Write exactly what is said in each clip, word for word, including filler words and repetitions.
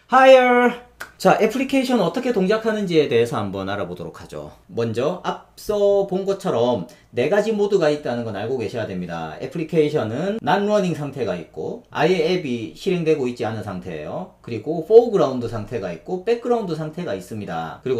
Hire! 자, 애플리케이션 어떻게 동작하는지에 대해서 한번 알아보도록 하죠. 먼저 앞서 본 것처럼 네 가지 모드가 있다는 건 알고 계셔야 됩니다. 애플리케이션은 non-running 상태가 있고 아예 앱이 실행되고 있지 않은 상태예요. 그리고 foreground 상태가 있고 background 상태가 있습니다. 그리고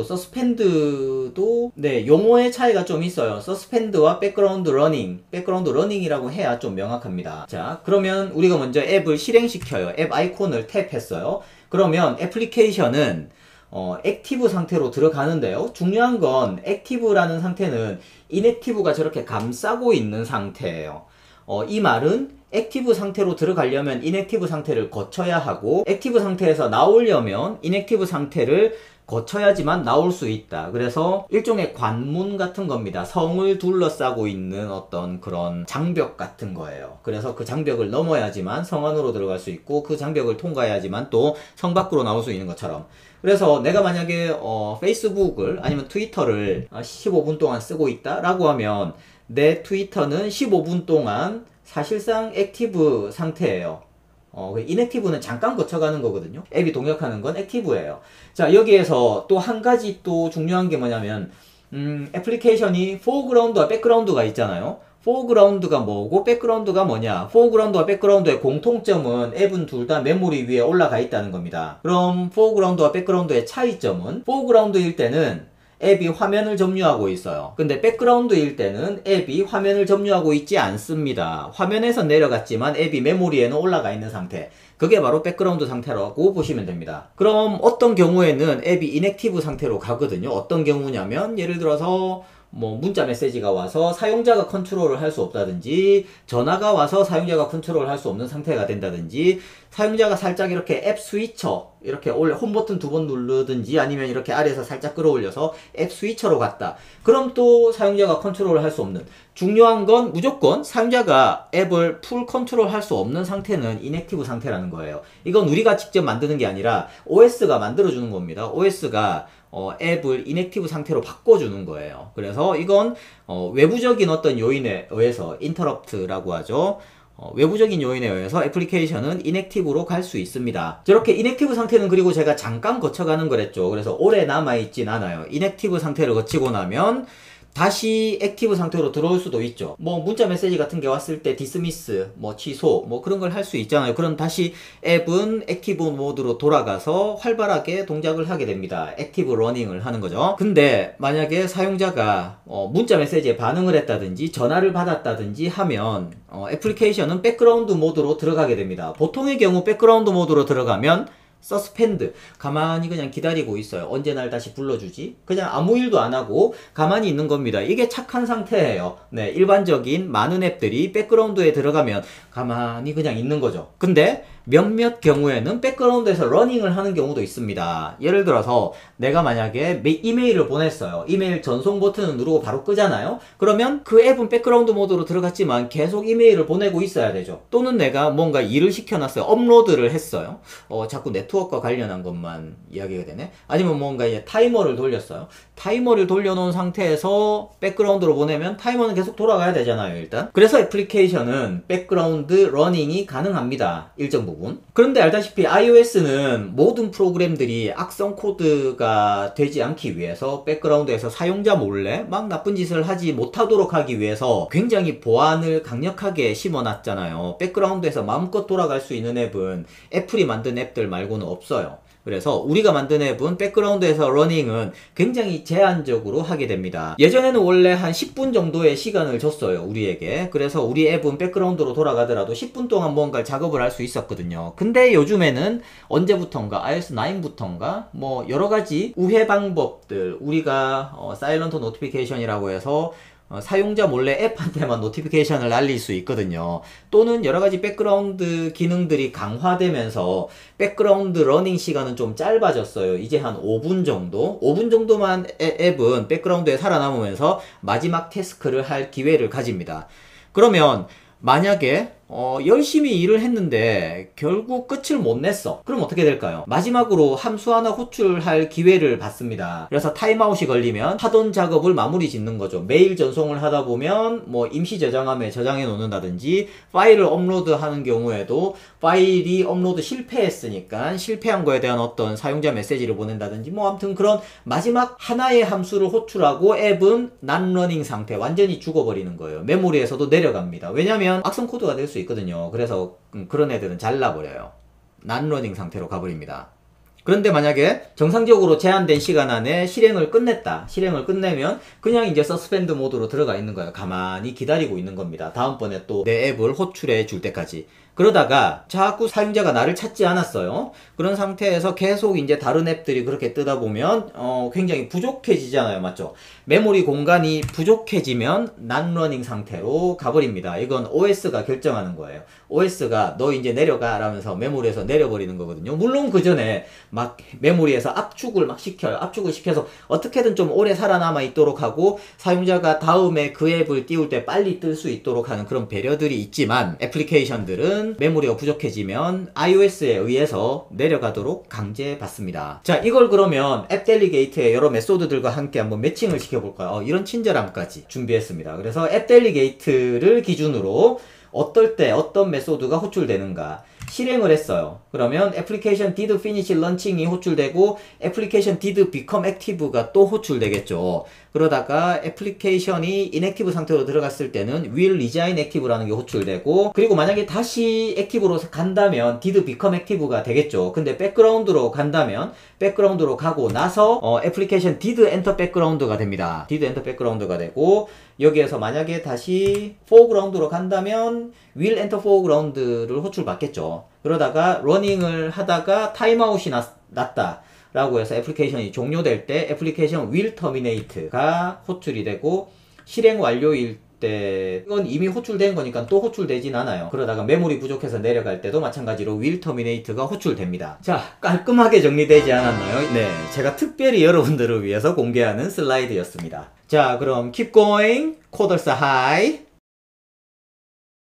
suspend도 네, 용어의 차이가 좀 있어요. suspend와 background running, background running이라고 해야 좀 명확합니다. 자, 그러면 우리가 먼저 앱을 실행시켜요. 앱 아이콘을 탭했어요. 그러면 애플리케이션은 어, 액티브 상태로 들어가는데요. 중요한 건 액티브라는 상태는 인액티브가 저렇게 감싸고 있는 상태예요. 어, 이 말은 액티브 상태로 들어가려면 인액티브 상태를 거쳐야 하고 액티브 상태에서 나오려면 인액티브 상태를 거쳐야지만 나올 수 있다. 그래서 일종의 관문 같은 겁니다. 성을 둘러싸고 있는 어떤 그런 장벽 같은 거예요. 그래서 그 장벽을 넘어야지만 성 안으로 들어갈 수 있고 그 장벽을 통과해야지만 또 성 밖으로 나올 수 있는 것처럼. 그래서 내가 만약에 어, 페이스북을 아니면 트위터를 십오 분 동안 쓰고 있다 라고 하면 내 트위터는 십오 분 동안 사실상 액티브 상태예요. 어, 인액티브는 잠깐 거쳐가는 거거든요. 앱이 동작하는 건 액티브예요. 자, 여기에서 또 한 가지 또 중요한 게 뭐냐면 음, 애플리케이션이 foreground와 background가 있잖아요. foreground가 뭐고 background가 뭐냐. foreground와 background의 공통점은 앱은 둘 다 메모리 위에 올라가 있다는 겁니다. 그럼 foreground와 background의 차이점은 foreground일 때는 앱이 화면을 점유하고 있어요. 근데 백그라운드일 때는 앱이 화면을 점유하고 있지 않습니다. 화면에서 내려갔지만 앱이 메모리에는 올라가 있는 상태. 그게 바로 백그라운드 상태라고 보시면 됩니다. 그럼 어떤 경우에는 앱이 인액티브 상태로 가거든요. 어떤 경우냐면 예를 들어서 뭐 문자 메시지가 와서 사용자가 컨트롤을 할 수 없다든지 전화가 와서 사용자가 컨트롤을 할 수 없는 상태가 된다든지 사용자가 살짝 이렇게 앱 스위처 이렇게 올려 홈 버튼 두 번 누르든지 아니면 이렇게 아래에서 살짝 끌어올려서 앱 스위처로 갔다. 그럼 또 사용자가 컨트롤을 할 수 없는. 중요한 건 무조건 사용자가 앱을 풀 컨트롤 할 수 없는 상태는 인액티브 상태라는 거예요. 이건 우리가 직접 만드는 게 아니라 오에스가 만들어주는 겁니다. 오에스가 어, 앱을 인액티브 상태로 바꿔주는 거예요. 그래서 이건 어, 외부적인 어떤 요인에 의해서 인터럽트라고 하죠. 어, 외부적인 요인에 의해서 애플리케이션은 인액티브로 갈 수 있습니다. 저렇게 인액티브 상태는 그리고 제가 잠깐 거쳐가는 거랬죠. 그래서 오래 남아있진 않아요. 인액티브 상태를 거치고 나면 다시 액티브 상태로 들어올 수도 있죠. 뭐 문자 메시지 같은 게 왔을 때 디스미스, 뭐 취소, 뭐 그런 걸 할 수 있잖아요. 그럼 다시 앱은 액티브 모드로 돌아가서 활발하게 동작을 하게 됩니다. 액티브 러닝을 하는 거죠. 근데 만약에 사용자가 어 문자 메시지에 반응을 했다든지 전화를 받았다든지 하면 어 애플리케이션은 백그라운드 모드로 들어가게 됩니다. 보통의 경우 백그라운드 모드로 들어가면 서스펜드 가만히 그냥 기다리고 있어요. 언제 날 다시 불러주지? 그냥 아무 일도 안 하고 가만히 있는 겁니다. 이게 착한 상태예요. 네, 일반적인 많은 앱들이 백그라운드에 들어가면 가만히 그냥 있는 거죠. 근데 몇몇 경우에는 백그라운드에서 러닝을 하는 경우도 있습니다. 예를 들어서 내가 만약에 이메일을 보냈어요. 이메일 전송 버튼을 누르고 바로 끄잖아요. 그러면 그 앱은 백그라운드 모드로 들어갔지만 계속 이메일을 보내고 있어야 되죠. 또는 내가 뭔가 일을 시켜놨어요. 업로드를 했어요. 어, 자꾸 네트워크와 관련한 것만 이야기가 되네. 아니면 뭔가 이제 타이머를 돌렸어요. 타이머를 돌려놓은 상태에서 백그라운드로 보내면 타이머는 계속 돌아가야 되잖아요, 일단. 그래서 애플리케이션은 백그라운드 러닝이 가능합니다. 일정 부분. 그런데 알다시피 iOS는 모든 프로그램들이 악성 코드가 되지 않기 위해서 백그라운드에서 사용자 몰래 막 나쁜 짓을 하지 못하도록 하기 위해서 굉장히 보안을 강력하게 심어놨잖아요. 백그라운드에서 마음껏 돌아갈 수 있는 앱은 애플이 만든 앱들 말고는 없어요. 그래서 우리가 만든 앱은 백그라운드에서 러닝은 굉장히 제한적으로 하게 됩니다. 예전에는 원래 한 십 분 정도의 시간을 줬어요, 우리에게. 그래서 우리 앱은 백그라운드로 돌아가더라도 십 분 동안 뭔가 작업을 할 수 있었거든요. 근데 요즘에는 언제부턴가 아이오에스 나인부턴가 뭐 여러가지 우회 방법들 우리가 어, 사일런트 노티피케이션이라고 해서 어, 사용자 몰래 앱한테만 노티피케이션을 날릴 수 있거든요. 또는 여러가지 백그라운드 기능들이 강화되면서 백그라운드 러닝 시간은 좀 짧아졌어요. 이제 한 오 분 정도? 오 분 정도만 애, 앱은 백그라운드에 살아남으면서 마지막 태스크를 할 기회를 가집니다. 그러면 만약에 어, 열심히 일을 했는데 결국 끝을 못 냈어. 그럼 어떻게 될까요? 마지막으로 함수 하나 호출할 기회를 받습니다. 그래서 타임아웃이 걸리면 하던 작업을 마무리 짓는 거죠. 메일 전송을 하다 보면 뭐 임시 저장함에 저장해 놓는다든지, 파일을 업로드하는 경우에도 파일이 업로드 실패했으니까 실패한 거에 대한 어떤 사용자 메시지를 보낸다든지, 뭐 아무튼 그런 마지막 하나의 함수를 호출하고 앱은 난러닝 상태, 완전히 죽어버리는 거예요. 메모리에서도 내려갑니다. 왜냐면 악성 코드가 될 수 있거든요. 그래서 그런 애들은 잘라버려요. 난러닝 상태로 가버립니다. 그런데 만약에 정상적으로 제한된 시간 안에 실행을 끝냈다. 실행을 끝내면 그냥 이제 서스펜드 모드로 들어가 있는 거예요. 가만히 기다리고 있는 겁니다. 다음번에 또 내 앱을 호출해 줄 때까지. 그러다가 자꾸 사용자가 나를 찾지 않았어요. 그런 상태에서 계속 이제 다른 앱들이 그렇게 뜨다 보면 어, 굉장히 부족해지잖아요. 맞죠? 메모리 공간이 부족해지면 난러닝 상태로 가버립니다. 이건 오에스가 결정하는 거예요. 오에스가 너 이제 내려가 라면서 메모리에서 내려버리는 거거든요. 물론 그 전에 막 메모리에서 압축을 막 시켜요. 압축을 시켜서 어떻게든 좀 오래 살아남아 있도록 하고, 사용자가 다음에 그 앱을 띄울 때 빨리 뜰 수 있도록 하는 그런 배려들이 있지만, 애플리케이션들은 메모리가 부족해지면 iOS에 의해서 내려가도록 강제받습니다. 자, 이걸 그러면 앱 델리게이트의 여러 메소드들과 함께 한번 매칭을 시켜볼까요? 어, 이런 친절함까지 준비했습니다. 그래서 앱 델리게이트를 기준으로 어떨 때 어떤 메소드가 호출되는가 실행을 했어요. 그러면 application did finish launching이 호출되고 application did become active가 또 호출되겠죠. 그러다가 애플리케이션이 inactive 상태로 들어갔을 때는 will resign active라는 게 호출되고, 그리고 만약에 다시 액티브로 간다면 did become active가 되겠죠. 근데 백그라운드로 간다면 백그라운드로 가고 나서 어, application did enter background가 됩니다. did enter background가 되고, 여기에서 만약에 다시 foreground로 간다면 will enter foreground를 호출받겠죠. 그러다가 러닝을 하다가 타임아웃이 났, 났다 라고 해서 애플리케이션이 종료될 때 애플리케이션 will terminate가 호출이 되고, 실행 완료일 때 이건 이미 호출된 거니까 또 호출되진 않아요. 그러다가 메모리 부족해서 내려갈 때도 마찬가지로 will terminate가 호출됩니다. 자, 깔끔하게 정리되지 않았나요? 네, 제가 특별히 여러분들을 위해서 공개하는 슬라이드였습니다. 자, 그럼 keep going, coders high.